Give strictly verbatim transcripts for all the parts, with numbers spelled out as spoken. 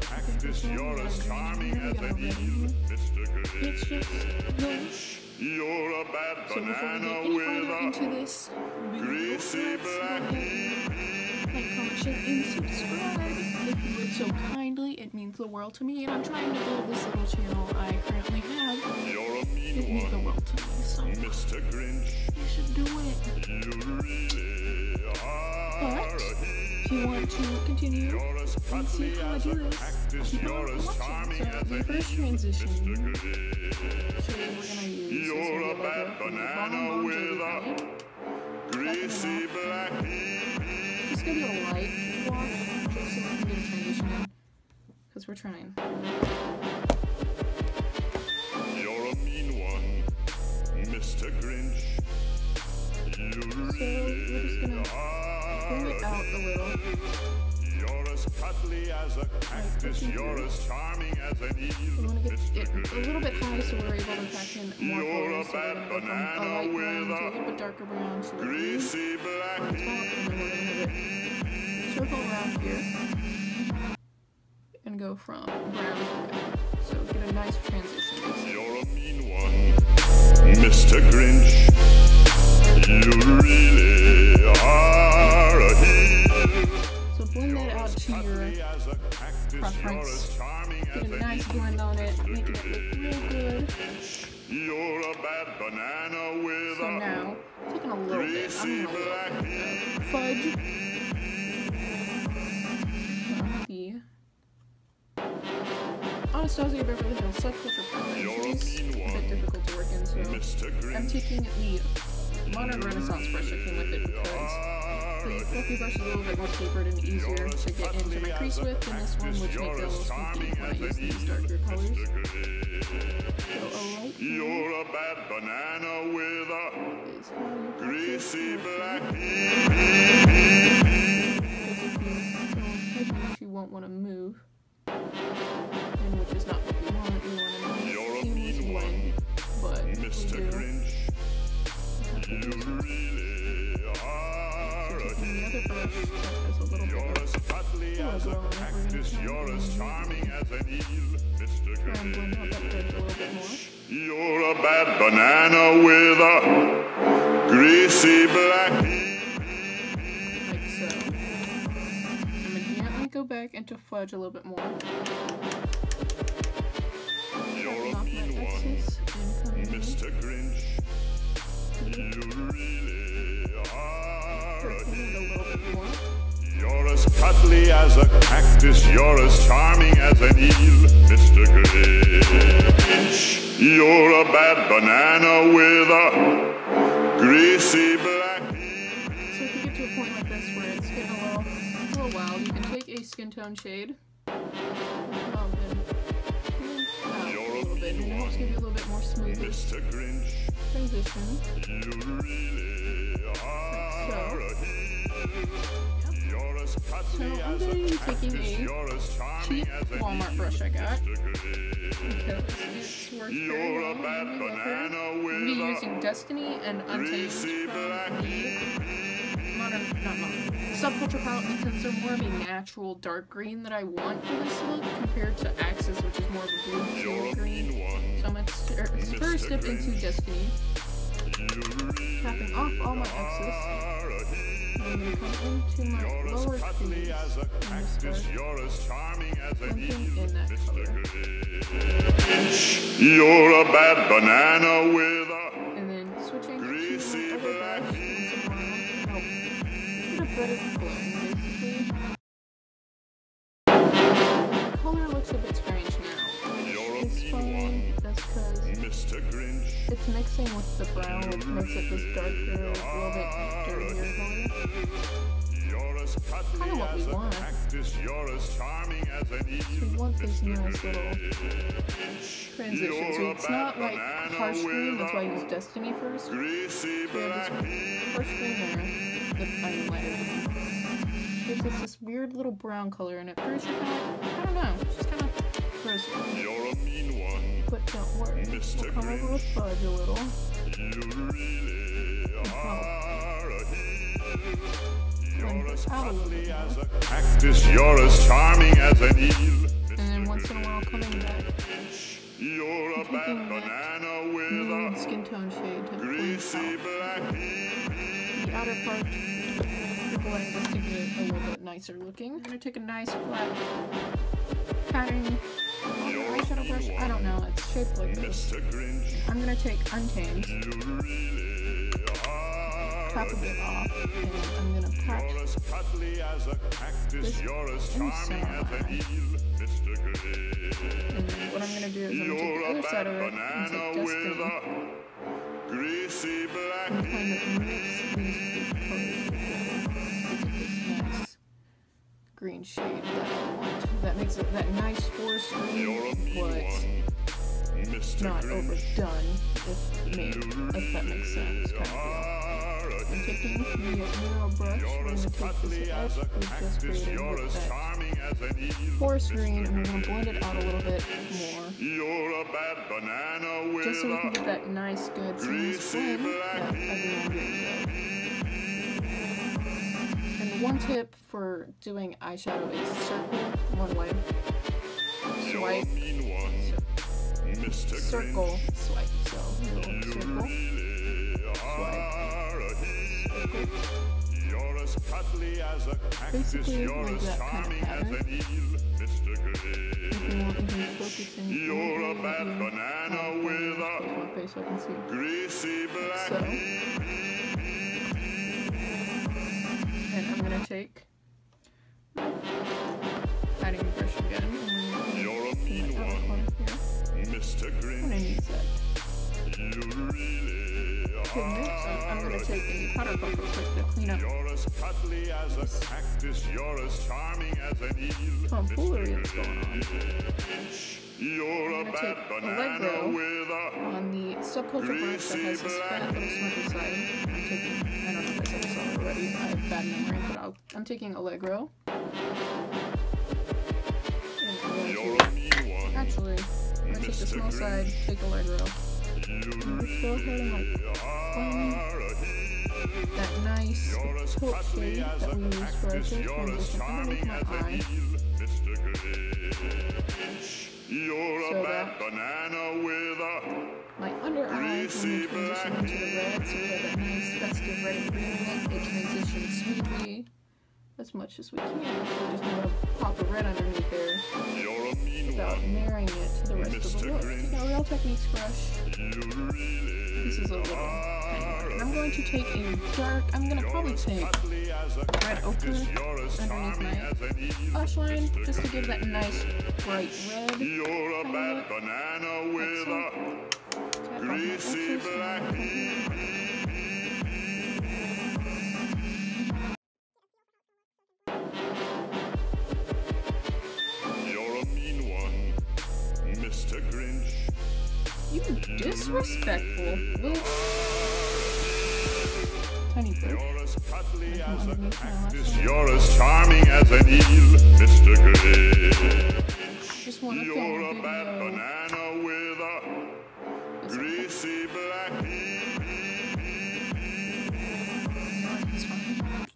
cactus, you're as charming as an eel, Mister It's just no. You're a bad So before we banana get any with further a into this video, greasy let's go black ahead and like, comment, share, and subscribe if you would so kindly. It means the world to me, and I'm trying to build this little channel I currently have. You're a It mean means the one, world to me, so Mister Grinch. you should do it. You really are But a if you want to continue You're as and see cuddly how I as do a this, cactus, keep you're on as watching. charming So as the an first eel, transition Mister shade Grinch. we're gonna use is You're gonna a be a bad logo from the banana Bon Bon with Jovi a palette. greasy black Just gonna be a light wash, just so we can get a transition in, because we're trying. You're a mean one, Mister Grinch. You So we're just really gonna are bring it out a little. You're as cuddly as a cactus, you're as charming as an We eel, want to get Mister it a Grinch. little bit high so we're able to pack in more You're colors. a So we're bad gonna go from a banana light with brown to a a little bit darker brown to a green greasy on black top, and then we're gonna have it circle around here and go from brown to red. So get a nice transition. Basically. You're a mean one, Mister Grinch. You really are a heel. So blend that out to your Cuddly as a cactus, you're preference. as charming Get as a an nice blend on it, making it look real good. You're a bad banana with So a now, taking a little bit, greasy I'm gonna black little bit of fudge from the Anastasia Beverly Hills Subculture palette. You're a It's mean a bit one, difficult to work in, so Mister I'm Grinch. taking the Modern Renaissance brush that came with it because the fluffy brush is a little bit more tapered and easier to get into my crease with than this one, which makes it a little squeaky when I use these darker colors. So a light blue You're a bad banana with a is how you have to greasy work black it. heel. Because if you go heavy, you won't want to move, and which is not what we want. We want a nice You're a seamless mean blend, but Mister we do Grinch. have to You do some. really are a Taking the other brush that has a little You're bit as of cuddly as a logo on it, we're gonna cactus, try you're and as blend charming as an eel, Mister try and blend out Grinch. that edge a little bit more. You're a bad banana with a greasy black heel. Like so. I'm gonna gently go back into fudge a little bit more. You're Tapping a off mean my one, excess and coming in. Mister Grinch. You really are a Working it a little bit more. You're as cuddly as a cactus, you're as charming as an eel, Mister Grinch. You're a bad banana with a greasy black heel. So if you get to a point like this where it's getting a little, a little wild, you can take a skin tone shade, um, and out You're a a little bit, and it mean helps give you a little bit more smooth Mister Grinch. transition. You really are a heel. You're as So cuddly I'm as going to a be taking cactus, a you're as charming cheap as an Walmart eel, brush I got. Mister Grinch. because it's worked very You're well. a bad and I love her. banana I'm with gonna be a using Destiny and Untamed greasy black from the modern, not modern, subculture palette because they're more of a natural dark green that I want for this look compared to Axis, which is more of a blue You're teal a green. mean one, So I'm gonna st- first step into Grinch. Destiny, you really tapping off all my excess. are a heel. I'm gonna come into my You're lower as cuddly crease as a and just cactus, start you're as charming as an blending eel, in that Mister color. Grinch. You're a bad banana with a And then switching greasy to my other black brush once in a while to help get a better blend, basically. The color looks a bit strange now, You're a which is mean fine. That's because Mister Grinch. it's mixing with the brown, which makes it this darker, like, a little bit dirtier color. You're as cuddly Kinda what we as a want. cactus, you're as charming as an eel, We want these Mister nice little Grinch. transitions. So it's not like harsh green, that's why I use Destiny first. Greasy So we have black this harsh green there, the I mean lighter green. Which gives us this weird little brown color, and at first you're kind of like, I don't know, it's just kind of gross. You're a mean one, But don't worry, Mister we'll come over with fudge a little. you really are a heel. You're as Out a little cuddly bit as more. a cactus, you're as charming as an eel, And taking that nude skin tone shade to blend out the outer part, we're blending this to get it a little bit nicer looking. I'm gonna take a nice flat pattern eyeshadow brush. I don't know, it's shaped like this. I'm gonna take Untamed, tap a bit off, and I'm gonna patch this inside. And then what I'm gonna do is I'm gonna take the other side of it and take Destiny and kind of mix these two colors together to get this nice green shade that I want. That makes it that nice forest green, but not overdone, if, made, if that makes sense, kind of feel. I'm taking the Miro brush, we're going to take this edge we've just created with that forest green, and we're going to blend it out a little bit more. Just so we can get that nice, good, seamless blend that everyone really loves. And one tip for doing eyeshadow is circle one way, swipe, so, circle, swipe, so little circle, swipe. Basically, like that kind of pattern. If you want even focusing You're a bad banana with my face so I can see. greasy black. So, and I'm gonna take my padding brush again. And You're a mean one, Mister Grinch. I'm gonna use that. You really pigment, so I'm gonna take the powder puff real quick to clean up You're as cuddly as a cactus, you're as charming as an eel. tomfoolery that's going on. You're a I'm gonna bad take banana Allegro with a on the subculture brush that has this fat little smudgy side. I'm taking, I don't know if I said this already, I have bad memory, but I'll, I'm taking Allegro. And I'm going to, actually, I'm gonna take the small side, take Allegro. And just go ahead and like blend that nice taupe shade that we use for our face transition underneath my eye. So that my under eye, when we transition into the red, so we have that nice festive red and green in it, it transitions smoothly as much as we can. So we just want to pop a red underneath there without marrying it to the rest of the look. Take our Real Techniques brush. This is a little thing. And I'm going to take a dark, I'm going to probably take red ochre underneath my lash line, just to give that nice bright red kind of look. Like so. Tap off my edges and Mister Grinch. you disrespectful little tiny bird. You're as cuddly Come as a underneath my lash cactus, line. you're as charming as an eel, Mister Grinch. Just want to film You're a a bad video. banana with a It's okay. greasy black heel. It's fine.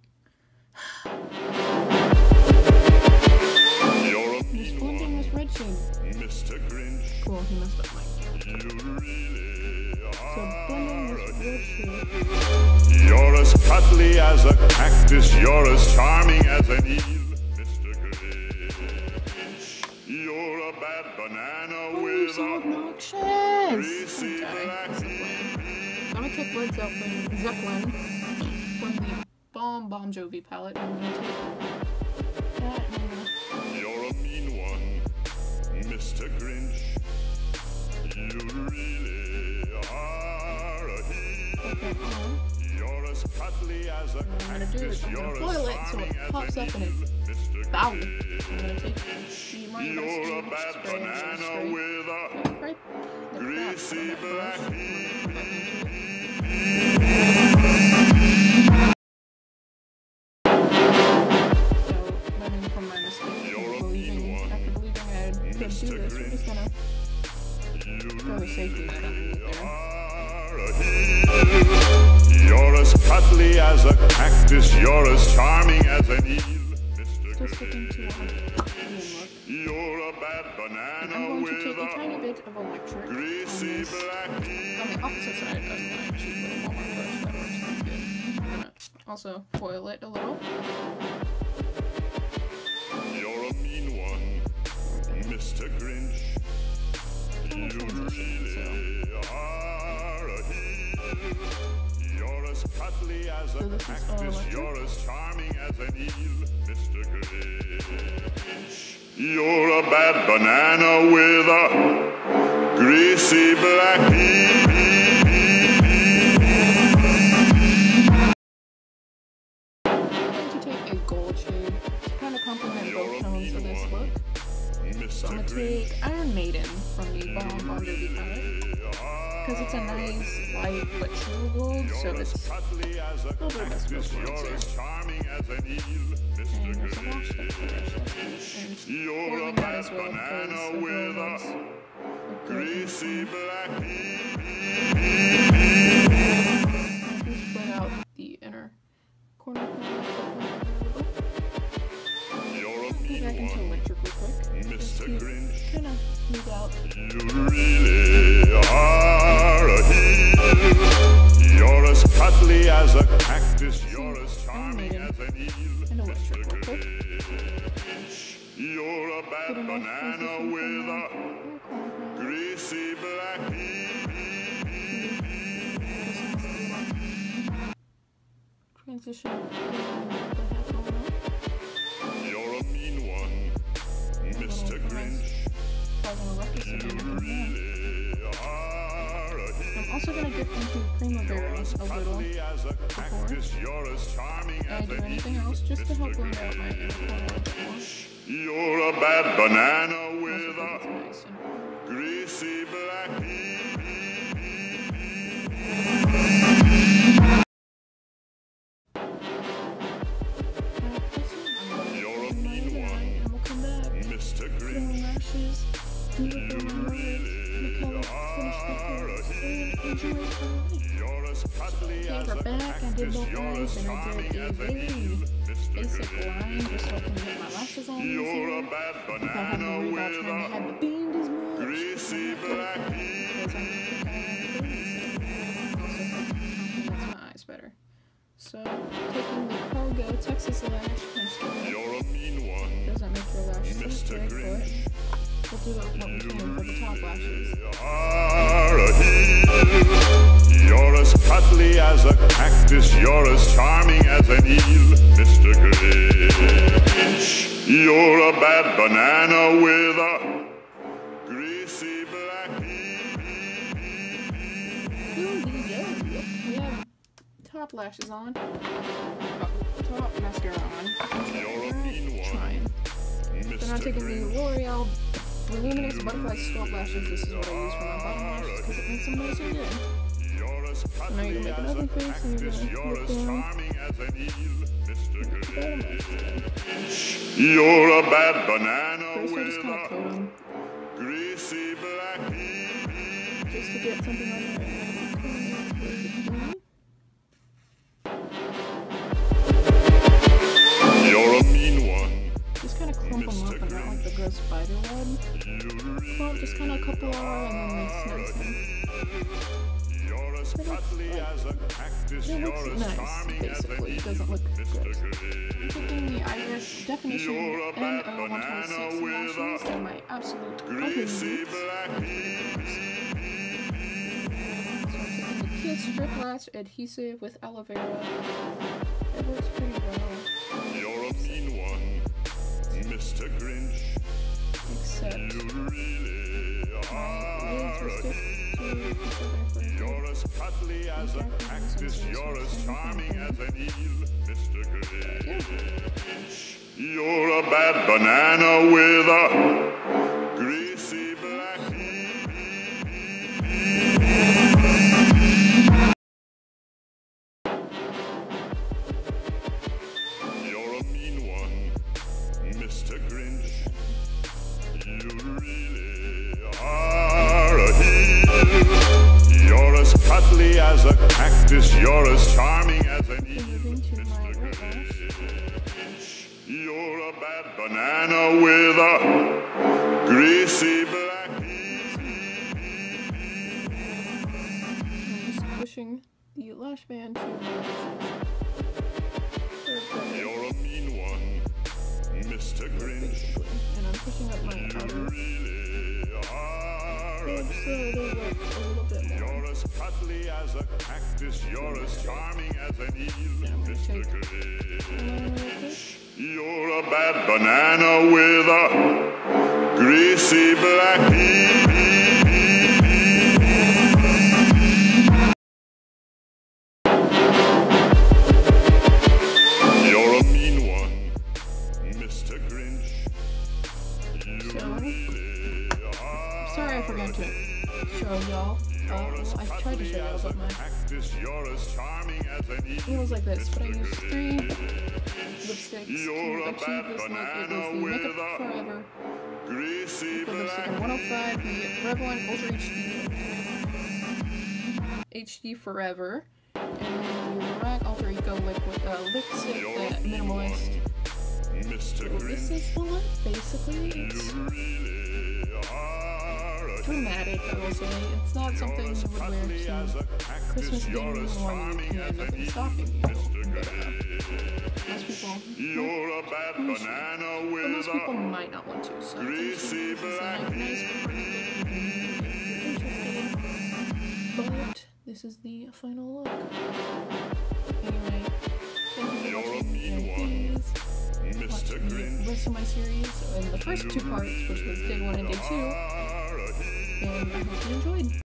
You're a I'm just blending this red shade. Mister Grinch. Cool, he messed up my. You really So blending this red shade. You're as cuddly as a cactus, you're as charming as an eel, Mister Grinch. You're a bad banana Oh, with so a obnoxious! greasy Okay, black that's the plan. So I'm gonna take Led Zeppelin, Zeppelin from the Bomb Bon Jovi palette, and I'm gonna take that and I'm gonna You're a mean one, Mister Grinch. You really are a heel. put that on. You're as cuddly as a And what I'm gonna do cactus, is I'm you're gonna as foil it so charming it as pops an up and eel, it's Mister bow. Grinch. I'm gonna take the Minor You're a Dusty bad spray and I'm banana gonna spray with a that right the greasy crap out of that brush. black I'm gonna come back into it. So, learning from my mistake, You're a believing, mean one, after believing I had could do this, we're just gonna throw the safety net underneath there. You're as cuddly as a cactus, you're as charming as an eel, Mister Just looking to our look. You're a bad banana I'm going to take with a tiny bit of electric on greasy this, black on the opposite side of my cheap little Walmart brush. That works pretty good. I'm gonna also foil it a little. You're a mean one, Mister Grinch. Kind of transition, so. Are a heel. You're as cuddly as So a this is all cactus. electric. You're as charming as an eel, Mister Grinch. You're a bad banana with a greasy black heel. I'm going to take a gold shade to kind of complement both tones of this look. So I'm going to take Iron Maiden from the Bomb Bon Jovi palette. Because it's a nice, light, but true gold, so it's a little bit less influencer. And there's a wash that for brush, that's good. And foiling that as well, because the gold ones look good in the corner. Just spread out the inner corner of my eye. Go back into electric real quick. Just to kind of smooth out. You really are a heel. You're as cuddly as a cactus. You're as charming as an eel. And electric real quick. You're a bad Get a nice banana transition with from a the corner of my eye. greasy black heel. Transition. You're a mean one, Mister Grinch. Causing a ruckus in You my eye. really are a heel. I'm also going to dip into Primavera a little Cuddly as a cactus. You're as charming and as do an anything eel, else just to help Mister blend out my inner corner a bit more. You're a bad banana Also with because it's a nice and greasy black heel. You're a mean one, and we'll come back. Mister Put on Grinch. lashes, do the You film really look how finish the are a pose, and heel. enjoy it for life. You're as cuddly Okay, as we're a back. I did cactus. both You're eyes, as and I charming did a as an very eel, Mister basic Grinch. line just so I can get my lashes on You're easier. a bad Without having to banana worry about with trying to a have the band as much. greasy I'm not good at black that heel. because I'm think I have a band, so also complements my eyes better. So, taking the Cargo Texas Lash Mascara. You're a mean one, Doesn't make your lashes look Mister good, Grinch. but we'll do what we can for the top lashes. Are a heel. You're as cuddly as a cactus. You're as charming as an eel, Mister Grinch. You're a bad banana with a greasy black heel. We have top lashes on. Oh, top mascara on. You're a mean one, Trying. Then I'm Mister taking the Grinch. L'Oreal Voluminous Butterfly Sculpt Lashes. This is what I use for my bottom lashes because it makes them nice and good. You're as now you're cuddly gonna make as a another face and you're cactus. gonna You're look as down. charming as an eel, Mister Bottom Grinch. lashes. You're a bad banana First I with just kind of a coat them greasy black heel. just to get something on there. You're a mean one. Just kind of clump them up and not like the gross spider web. You Clump just kind of a couple are and then makes nice and You're as But it's cuddly like- as a cactus. it You're looks as nice, charming as an basically. It eel, doesn't look Mister gross. Grinch. Taking the Irish Definition You're a N bad O one twenty-six banana with lashes. a They're my absolute greasy ultimate. black heel. So I'm taking the Kiss Strip Lash Adhesive with aloe vera. It works pretty well, You're a mean one, Mister Grinch. except You really my lids are were a stiff heel. to consider for a You're as cuddly as a cactus. You're as charming as an eel, Mister Grinch. You're a bad banana with a greasy black heel. You're a mean one, Mister Grinch. You really are a heel. You're as cuddly as a cactus. You're as charming as an eel, moving to my Mister right lash. Grinch. You're a bad banana with a greasy Smash Band two. You're a mean one, Mister Grinch. And I'm pushing up my You outer really are a so they're like a little bit more. You're as cuddly as a cactus, you're as charming as an eel, Mister Grinch. You're a bad banana with a greasy black pea. You're a mean one, Mister Grinch. You So, really are. sorry I forgot to show y'all. Uh, I tried to show y'all, but my You're as charming as an eel. it was like this. But I used three lipsticks You're to a achieve bad this look. It was banana the with Makeup a Forever greasy liquid lipstick black in one oh five, the Revlon Ultra H D H D Forever, and then the Lorac Alter Eco liquid uh, lipstick, You're the a mean minimalist. one, Mister Well, this Grinch. is the look. Basically, it's You really are a dramatic. I will say it's not something you would wear cuddly as to a cactus, Christmas dinner you're as or charming you as end up an in eel, stocking. Mister But, uh, Grinch. most people, You're a bad banana but with most people a might not want to. So it's greasy interesting. It's black not nice, but interesting. But this is the final look. Anyway, thank you for You're a watching. mean And one, please watch Mister the Grinch. rest of my series in the first two parts, which was day one and day two. Are a And I hope you enjoyed.